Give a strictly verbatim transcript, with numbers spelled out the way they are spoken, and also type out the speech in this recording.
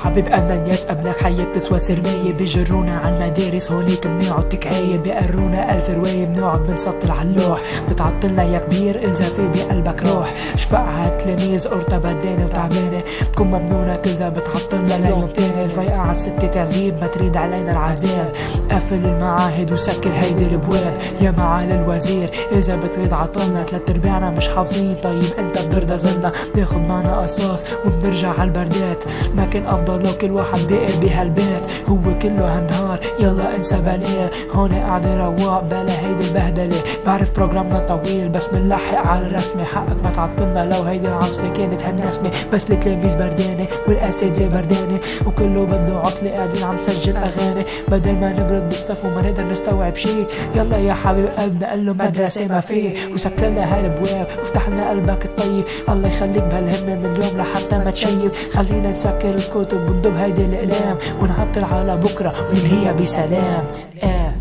حبيب أنا الناس قبلك حية بتسوى سرمية، بيجرونا عالمدارس هونيك بنقعد تكعية، بيقرونا ألف رواية بنقعد بنسطر عاللوح، بتعطلنا يا كبير إذا في بقلبك روح. شفق عالتلاميذ قرطة بدانة وتعبانة، بكون ممنونك إذا بتعطلنا ليوم تاني. الفيقة عالستة تعذيب ما تريد علينا العذاب، قفل المعاهد وسكر هيدي الابواب. يا معالي الوزير اذا بتريد عطلنا، تلات ارباعنا مش حافظين، طيب انت بترضى ظلنا. بناخد معنا قصاص وبنرجع عالبردات، ما كان افضل لو كل واحد داقر بهالبيت. هو كله هالنهار يلا انسى بلاه، هون قاعدة رواق بلا هيدي البهدلة. بعرف بروجرامنا طويل بس منلحق على الرسمة، حقك ما تعطلنا لو هيدي العاصفة كانت هالنسمة. بس التلاميذ بردانة والاساتذة بردانة، وكله بده عطلة قاعدين عم سجل اغاني، بدل ما نبرد بالصف وما نقدر نستوعب شي. يلا يا حبيب قلبنا قال له مدرسة ما فيه، وسكرنا هالابواب وافتح لنا قلبك الطيب. الله يخليك بهالهمة من اليوم لحتى ما تشيب، خلينا نسكر الكتب وندب هيدي الاقلام، ونعطل على بكره وننهيها بسلام. آه